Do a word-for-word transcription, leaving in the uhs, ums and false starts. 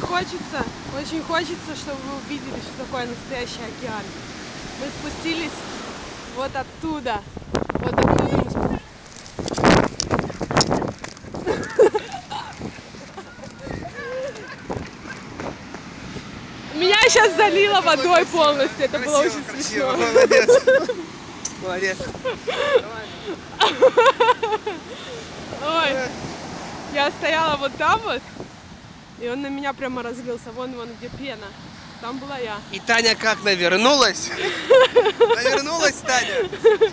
хочется, очень хочется, чтобы вы увидели, что такое настоящий океан. Мы спустились вот оттуда. Вот оттуда мы спустились. Меня сейчас залило водой полностью. Это было очень смешно. Молодец. Молодец. Ой, я стояла вот там вот, и он на меня прямо разлился. Вон, вон, где пена. Там была я. И Таня как навернулась? Навернулась, Таня?